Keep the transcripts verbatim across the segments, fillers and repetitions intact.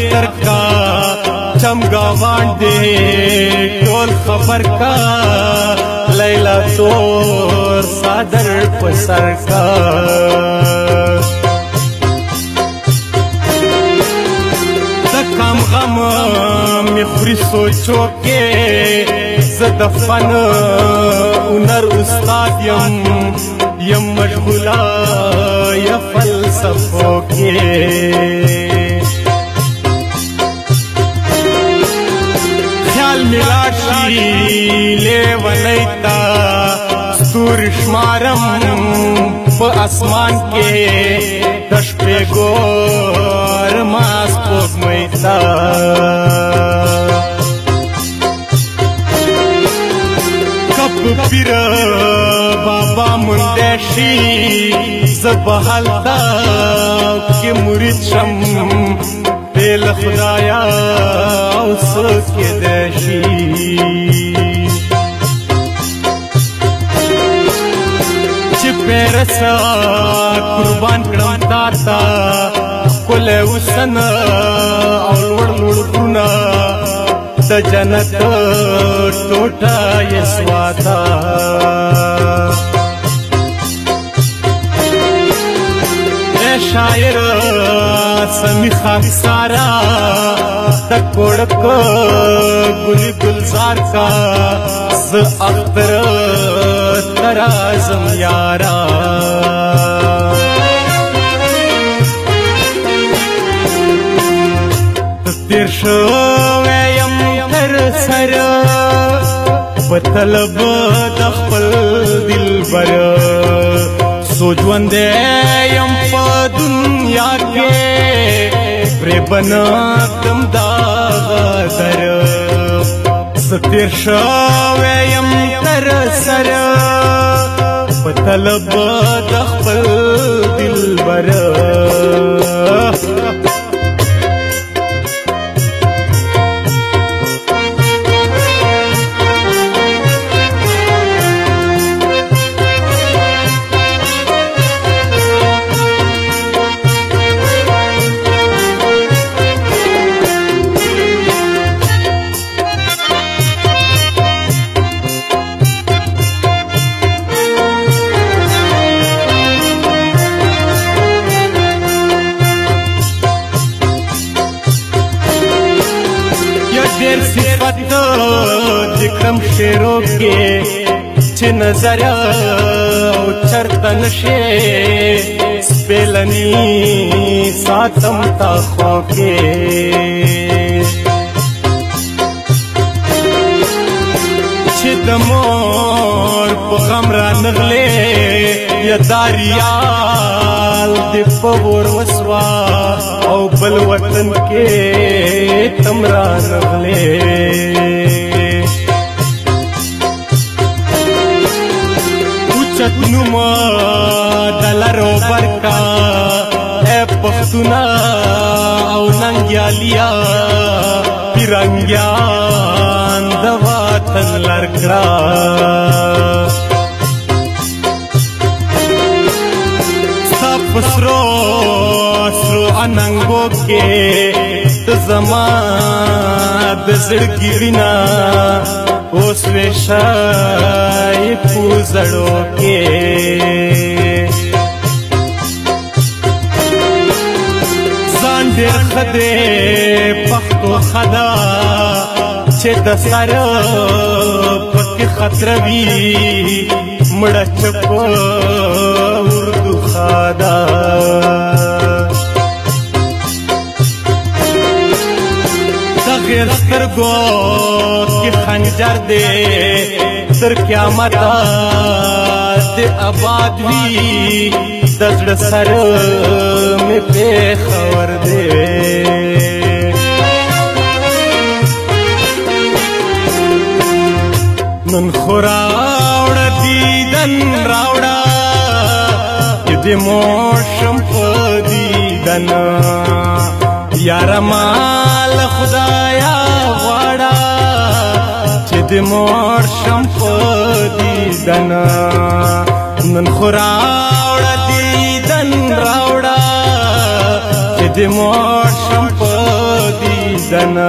اختر کا چمگاوان دے ټول خبر کا لیلا تور صادر پسر کا دکم غم می خوری سوچو کے زد فن انر استاد یم یم مشغولا یا فلسفوں کے خیال ملا شی لے ولیتا ستور شمارم پا اسمان کے دش پہ گور ماس پوک میتا کب پیر بابا مندشی زبحلتا کہ مرید شم بیل خدایا اس کے دیشی پیرسا قربان کرم داتا کل وسن اولوڑ لڑکونا دا جنت ٹوٹا یسواتا اے شاعر سمی خاک سارا دا کوڑک گلی گلزار کا ز اختر ترازم یارا تیر شویم تر سر بطلب دخپل دل بر سوجوندیم پا دنیا کے پری بناتم داغدر ستیر شویم تر سر بطلب دخپل دل بر دکرم شیروں کے چھ نظر او چرتن شے سپیلنی ساتم تاخوں کے چھ دمور پغم را نغلے یا داریال دی پور وسوا او بل وطن کے تمرا نغلے نما دلرو برکا اے پختونا او ننگیالیا پیرنگیان دواتن لرکڑا سب سرو سرو اننگو کے تزمان دزڑکی بنا اوس ویشای پوزڑو کے زان دیر خدے پختو خدا چھے دسار پکی خطروی مڑا چپو اردو خدا غیر سترگو کی خنجر دے در قیامت دے آباد وی دزڑ سر میں پہ خور دے نن خوراوڑا دیدن راوڑا دی موشم پا دیدن یارا مال خدایا غواړه چې د مور شم په دیدن نن خو راوړه دیدن راوړه چې د مور شم په کنه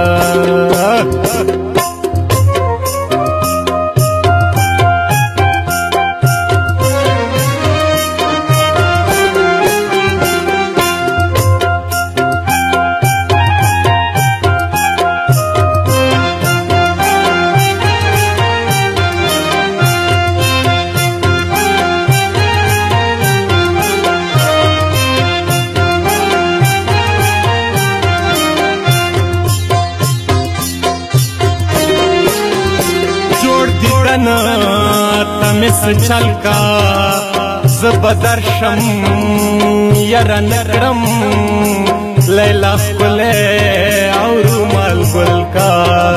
تمس چل کا زبدرشم یرا نکرم لیلا خلے اور مال گل کا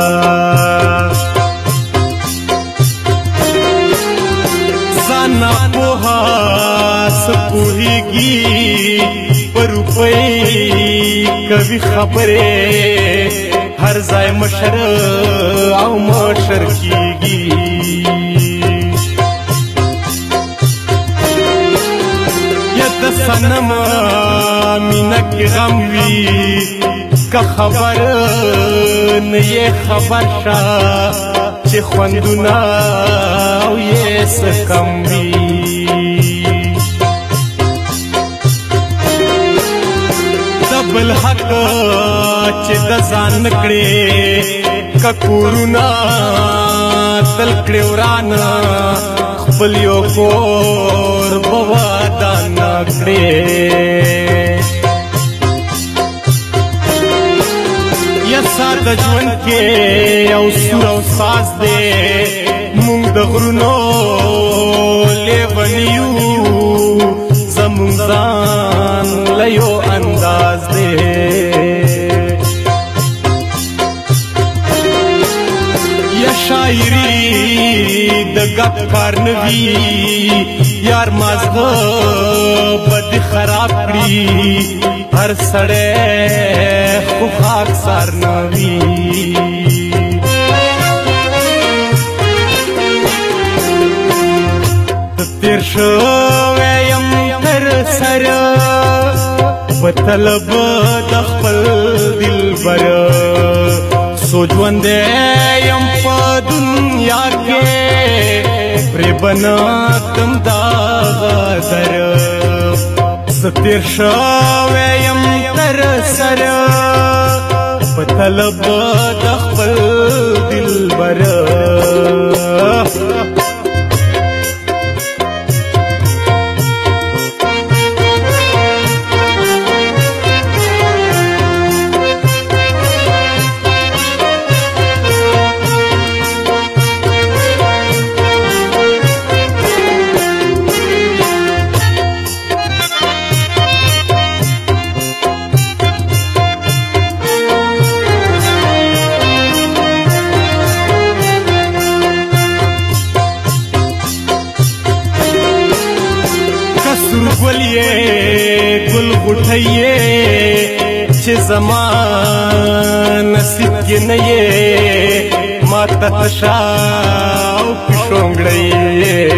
زانا پوہا سپوہی گی پروپئی کبھی خبرے ہر زائے مشر او مشر کی گی سنم مینا کی غم وی کا خبر نئے خبر شا چه خوندونا او یہ سکم وی دبل حق چه دزان نکڑے کا کورونا تل کڑے ورانا خپلیو کور بوادان نکڑے یا ساد جون کے او سور او ساز دے مونگ د غرونو لیونیو زمونگ زان لیو انداز دے شاعری د گپ کار نوی یار مازغه بد خراب کړي هر سړی خو خاک سار نوی تیر شوی یم تر سره په طلب د خپل دلبر سو ژوندی یم په دنیا کې پرې بناتم دا غدر زه تیر شوی یم تر سره په طلب د خپل دلبر گل غټیه چې زمان نصیب کې نه یې ما ته تشا او پښونګړی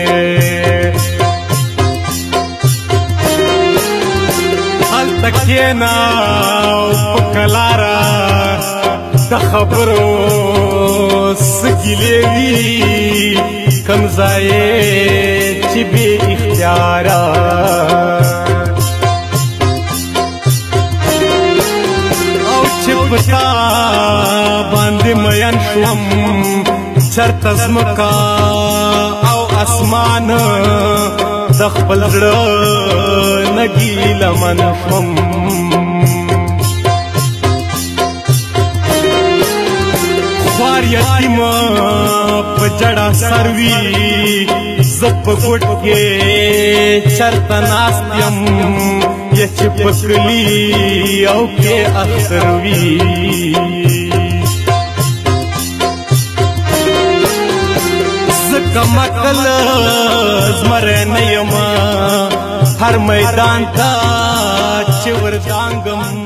هلته کښېناو په کلاره د خبرو څه ګیلې وي کم ځای چې بې اختیاره پتا باندې مین شوم چرته ځمکه او اسمان د خپل زړه نه ګیله من شوم خوار یتیم په جړه سر وي زه په ګوټ کې چرته ناست یم یا چې په کلي او کې اختر وي زه کم عقل زمری نه یم هر میدان ته چې ور دانګم